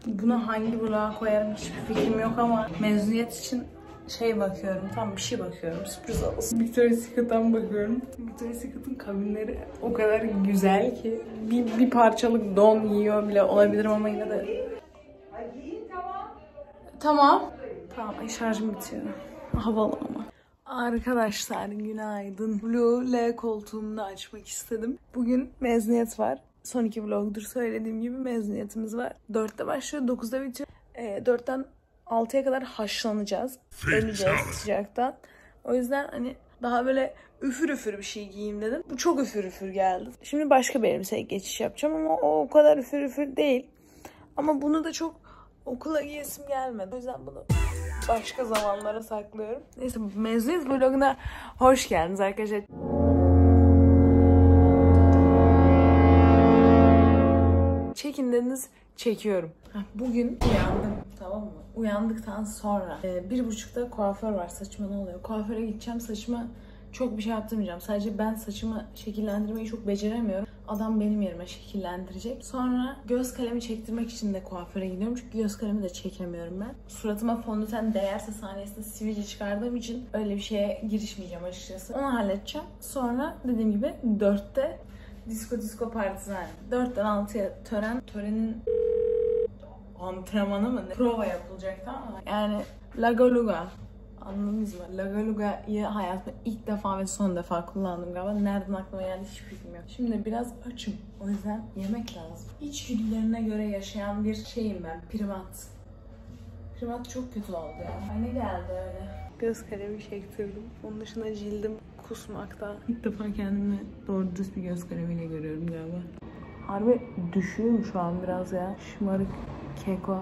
Bunu hangi vloga koyarım hiçbir fikrim yok ama mezuniyet için bakıyorum. Tam bir şey bakıyorum. Sürpriz olsun. Victoria's Secret'tan bakıyorum. Victoria's Secret'ın kabinleri o kadar güzel ki bir parçalık don yiyor bile olabilirim ama yine de. Tamam. Tamam. Şarjım bitiyor. Havalı ama. Arkadaşlar günaydın. Blue L koltuğumu da açmak istedim. Bugün mezuniyet var. Son 2 vlogdur söylediğim gibi mezuniyetimiz var. 4'te başlıyor, 9'da bitiyor. 4'ten 6'ya kadar haşlanacağız. Öleceğiz sıcaktan. O yüzden hani daha böyle üfür üfür bir şey giyeyim dedim. Bu çok üfür üfür geldi. Şimdi başka bir elbiseye geçiş yapacağım ama o kadar üfür üfür değil. Ama bunu da çok okula giyesim gelmedi. O yüzden bunu başka zamanlara saklıyorum. Neyse, mezuniyet vloguna hoş geldiniz arkadaşlar. Çekin dediniz, çekiyorum. Bugün uyandım, tamam mı? Uyandıktan sonra 1.30'da kuaför var. Saçıma ne oluyor? Kuaföre gideceğim. Saçıma çok bir şey yaptırmayacağım. Sadece ben saçımı şekillendirmeyi çok beceremiyorum. Adam benim yerime şekillendirecek. Sonra göz kalemi çektirmek için de kuaföre gidiyorum. Çünkü göz kalemi de çekemiyorum ben. Suratıma fondöten değerse sahnesinde sivilce çıkardığım için öyle bir şeye girişmeyeceğim açıkçası. Onu halledeceğim. Sonra dediğim gibi 4'te disco partisi var. 4'ten 6'ya törenin antrenmanı mı ne? Prova yapılacak, tamam mı? Yani Lagaluga. Anladınız mı? Lagaluga'yı hayatımda ilk defa ve son defa kullandım galiba. Nereden aklıma geldi hiç fikrim yok. Şimdi biraz açım. O yüzden yemek lazım. İçgüdülerine göre yaşayan bir şeyim ben. Primat. Primat çok kötü oldu ya. Ay ne geldi öyle? Göz kalemi çektirdim. Onun dışında cildim kusmakta. İlk defa kendimi doğru düz bir göz kalemiyle görüyorum galiba. Harbi düşüyorum şu an biraz ya. Şımarık, keko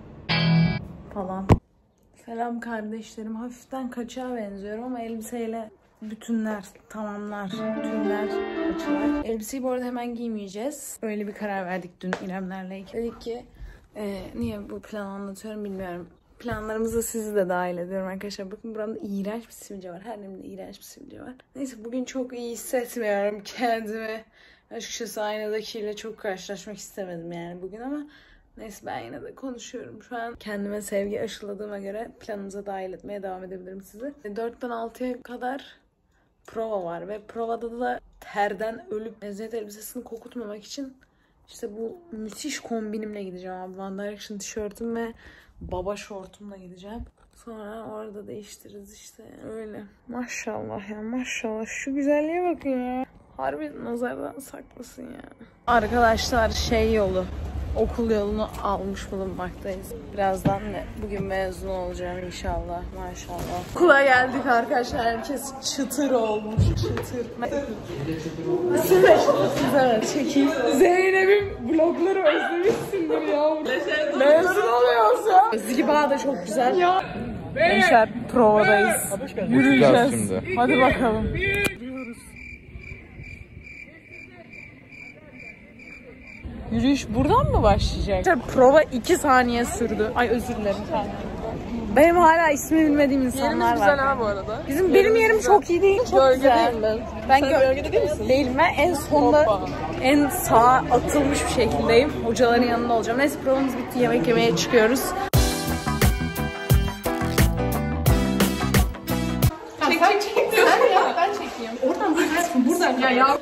falan. Selam kardeşlerim. Hafiften kaçağa benziyorum ama elbiseyle bütünler, tamamlar, bütünler, açılar. Elbiseyi bu arada hemen giymeyeceğiz. Öyle bir karar verdik dün İremlerle. Dedik ki niye bu planı anlatıyorum bilmiyorum. Planlarımıza sizi de dahil ediyorum arkadaşlar. Bakın buramda iğrenç bir sivilce var. Her yerimde iğrenç bir sivilce var. Neyse, bugün çok iyi hissetmiyorum kendimi. Açıkçası aynadakiyle çok karşılaşmak istemedim yani bugün ama neyse, ben yine de konuşuyorum. Şu an kendime sevgi aşıladığıma göre planımıza dahil etmeye devam edebilirim sizi. 4'ten 6'ya kadar prova var ve provada da terden ölüp mezuniyet elbisesini kokutmamak için işte bu müthiş kombinimle gideceğim abi. One Direction tişörtüm ve baba şortumla gideceğim. Sonra orada değiştiririz işte, öyle. Maşallah ya, maşallah. Şu güzelliğe bakın ya. Harbi nazardan saklasın ya. Arkadaşlar yolu, okul yolunu almış bulunmaktayız. Birazdan bugün mezun olacağım inşallah, maşallah. Okula geldik arkadaşlar, herkes çıtır olmuş, çıtır. Siz de evet, çekeyim. Zeynep'in vlogları özlemişsindir yavrum. Mezun oluyoruz ya. Özgi Bağ da çok güzel. Ya. Gençler provadayız. Yürüyeceğiz. Hadi bakalım. Yürüyüş buradan mı başlayacak? Prova 2 saniye sürdü. Ay özür dilerim. Benim hala ismini bilmediğim insanlar var. Yerimiz güzel ha bu arada. Benim yerim çok iyi değil. Çok gölge güzel. Değil ben gölgede değil misin? Değilim ben. En sonda en sağa atılmış bir şekildeyim. Hocaların yanında olacağım. Neyse, provamız bitti. Yemek yemeye çıkıyoruz. Çek. Sen ya. Ben çekeyim. Oradan buradan. Buradan ya.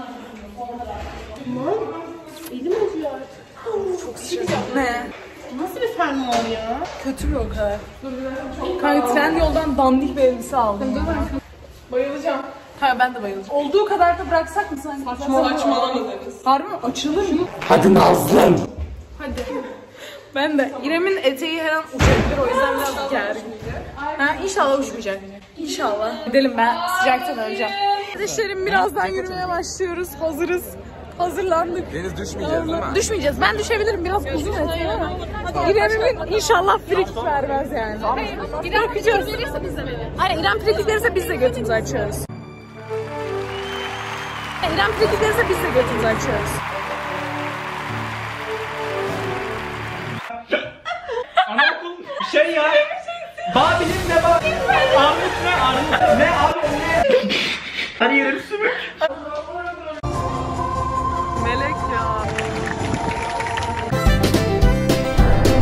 Elim acıyor. Çok sıcak. Ne? Nasıl bir fermuar ya? Kötü bir o kadar. Kanka Trendyol'dan dandik bir elbise aldım. Bayılacağım. Hayır, ben de bayılacağım. Olduğu kadar da bıraksak mı sanki? Saçmalama deriz. Harbi mi? Açılır mı? Hadi Nazlım. Hadi. Ben de. İrem'in eteği her an uçabilir, o yüzden biraz gergin. Ha, inşallah uçmayacak. İnşallah. Gidelim, ben sıcaktan öleceğim. Kardeşlerim, birazdan yürümeye başlıyoruz. Hazırız. Hazırlandık. Deniz düşmeyeceğiz değil mi? Düşmeyeceğiz. Ben düşebilirim. Biraz uzun eteği ama. İrem'imin inşallah frikik vermez yani. Hayır, İrem frikik verirse biz de veririz. Hayır, İrem frikik verirse biz de götümüzü açıyoruz. İrem frikik verirse biz de götümüzü açıyoruz. Anaokul şey ya. Babil'in ne var? Armut ne? Armut ne? Abi ne? Her yerim sümük. Melek ya.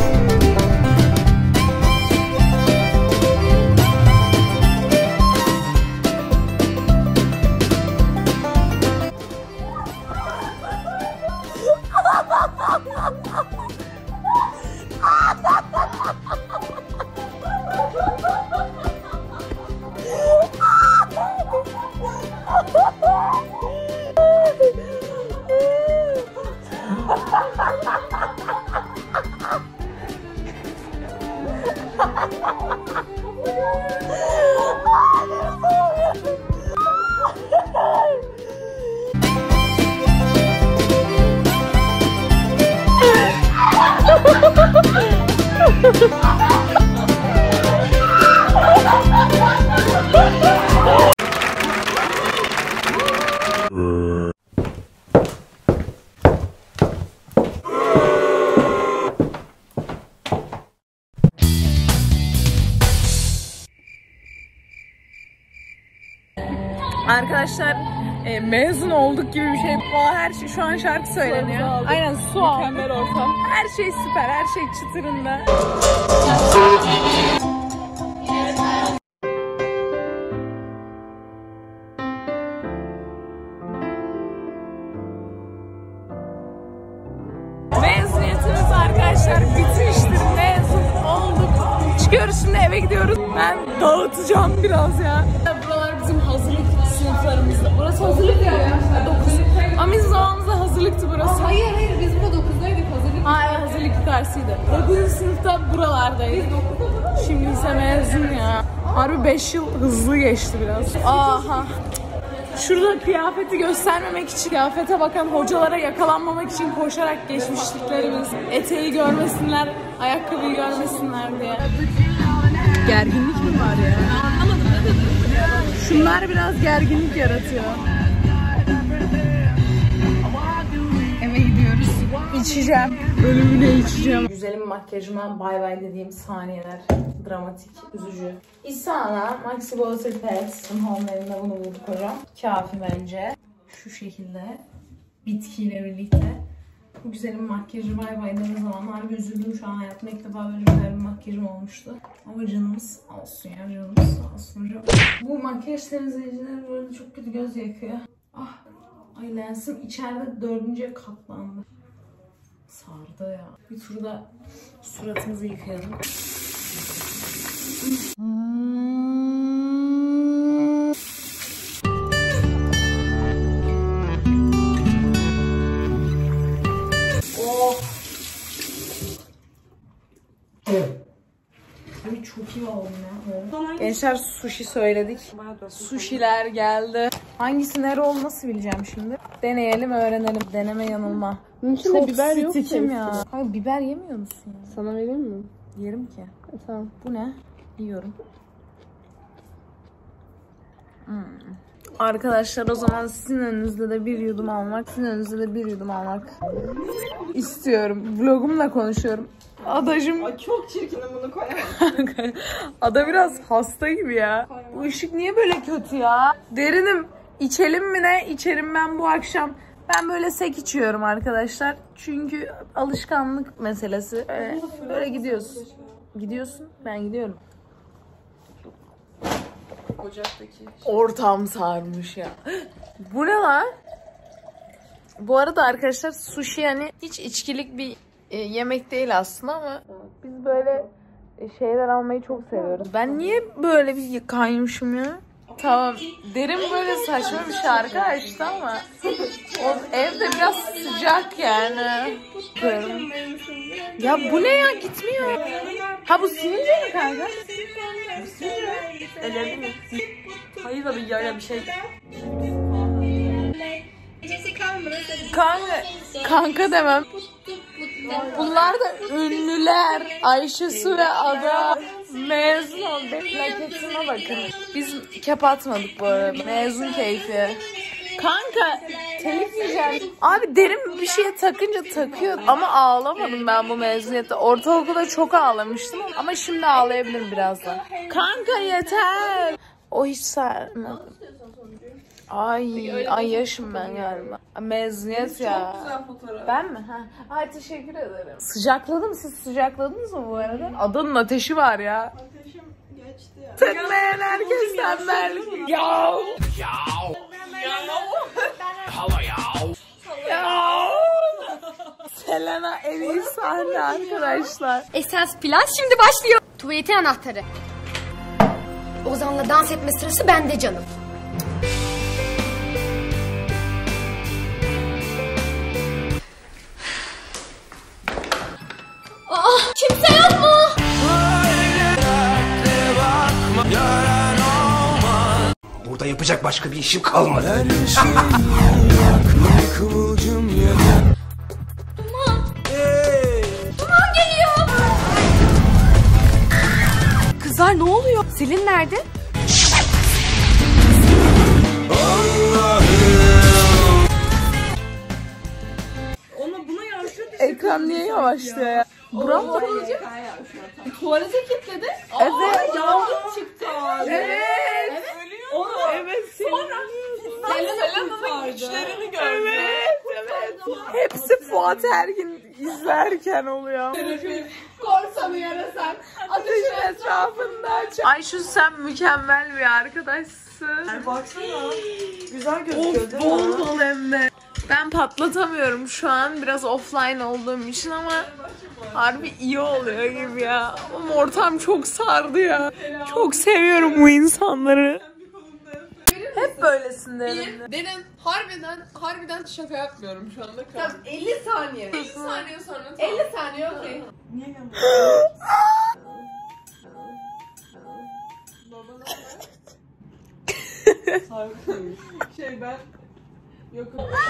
Arkadaşlar mezun olduk gibi bir şey. Her şey şu an şarkı söyleniyor. Aynen su aldık. Mükemmel ortam. Her şey süper, her şey çıtırında. Mezuniyetimiz arkadaşlar bitmiştir. Mezun olduk. Çıkıyoruz şimdi, eve gidiyoruz. Ben dağıtacağım biraz ya. Buralar bizim hazırlık sınıflarımızda. Burası hazırlık ya. 9. Ama bizim zamanımızda hazırlıktı burası. Hayır biz burada 9'daydık hazırlık. Hayır, hazırlık dersiydi. 9. sınıfta buralardaydık. Şimdi ise mezun ya. Harbi 5 yıl hızlı geçti biraz. Aha. Şurada kıyafeti göstermemek için, kıyafete bakan hocalara yakalanmamak için koşarak geçmişliklerimiz. Eteği görmesinler, ayakkabıyı görmesinler diye. Gerginlik mi var ya? Anlamadım, ne dedin? Şunlar biraz gerginlik yaratıyor. Eve gidiyoruz. İçeceğim. Ölümüne içeceğim. Güzelim makyajıma bay bay dediğim saniyeler. Dramatik, üzücü. İsana, Maxi Water Pads. Home'larında bunu bulduk hocam. Kafi bence. Şu şekilde. Bitkiyle birlikte. Bu güzelim makyajı bay bay dediğim zamanlar üzüldüm. Şu an hayatımda ilk defa böyle güzel bir makyajım olmuştu. Ama canımız olsun ya, canımız olsun hocam. Bu makyaj temizleyicileri böyle çok kötü göz yakıyor. Ah, ay lensim içeride 4. katlandı. Sardı ya. Bir turda suratımızı yıkayalım. Oh. Abi çok iyi oldum ya. Gençler sushi söyledik. Sushiler geldi. Hangisi nere oldu nasıl bileceğim şimdi? Deneyelim, öğrenelim. Deneme yanılma. Çok biber yok stikim ya. Hayır, biber yemiyor musun ya? Sana vereyim mi? Yerim ki. Tamam. Bu ne? Yiyorum. Arkadaşlar o zaman sizin önünüzde de bir yudum almak, sizin önünüzde de bir yudum almak istiyorum. Vlogumla konuşuyorum. Adacım. Ay çok çirkinim, bunu koyamam. Ada biraz hasta gibi ya. Bu ışık niye böyle kötü ya? Derinim. İçelim mi ne? İçerim ben bu akşam. Ben böyle sek içiyorum arkadaşlar. Çünkü alışkanlık meselesi. Böyle gidiyorsun. Gidiyorsun. Ben gidiyorum. Ocaktaki. Ortam sarmış ya. Bu ne lan? Bu arada arkadaşlar sushi yani hiç içkilik bir yemek değil aslında ama biz böyle şeyler almayı çok seviyoruz. Ben niye böyle bir kaymışım ya? Tamam. Derin böyle saçma bir şarkı açtı ama o evde biraz sıcak yani. Ya bu ne ya, gitmiyor. Ha bu silince mi kanka? Bu silince. Ellerini mi? Hayır da bir yaya bir şey. Kanka demem. Bunlar da ünlüler. Ayşe Su ve Ada mezun oldu. Plaketine bakın. Biz kep atmadık bu arada. Mezun keyfi. Kanka telif yiyeceğim. Abi derin bir şeye takınca takıyor. Ama ağlamadım ben bu mezuniyette. Ortaokulda çok ağlamıştım. Ama şimdi ağlayabilirim birazdan. Kanka yeter. O hiç sarmadı. Ay yaşım ben galiba. Mezuniyet ya. Çok güzel fotoğraf. Ben mi? Ha. Ay teşekkür ederim. Sıcakladı mı? Siz sıcakladınız mı bu arada? Adanın ateşi var ya. Ateşim geçti ya. Tıkmayan herkes tembellik. Ya. Selena en iyi sahne arkadaşlar. Esas plan şimdi başlıyor. Tuvaletin anahtarı. Ozan'la dans etme sırası bende canım. Kimse yok mu? Burada yapacak başka bir işim kalmadı. Duman geliyor. ne oluyor? Selin nerede? Ekran niye yavaşlıyor ya? Buram mı? Tuvalete kilitledi. Evet. Yangın çıktı. Evet. Onu Evet. Sonra Selena'nın güçlerini gördüm. Evet. Hepsi Fuat Ergin izlerken oluyor. korsanı yarasan. Ateşin etrafında. Ayşu sen mükemmel bir arkadaşsın. Baksana. Güzel gözüküyor değil mi? Bol bol hem de. Ben patlatamıyorum şu an biraz offline olduğum için ama harbi iyi oluyor gibi ya. Ama ortam çok sardı ya. Çok seviyorum bu insanları. Hep böylesinler. Derin harbiden şaka yapmıyorum şu anda. Tamam 50 saniye. 50 saniye sonra tamam. 50 saniye okey. Niye yanıyor? Ben yok.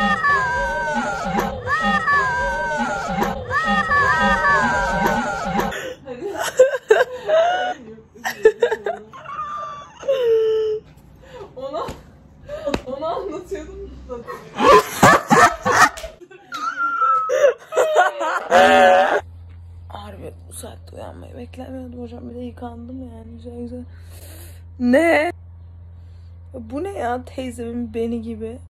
Onu anlatıyordum. Harbi bu saatte uyanmayı beklemiyordum hocam. Bir de yıkandım yani güzel. Ne? Bu ne ya teyzemin beni gibi.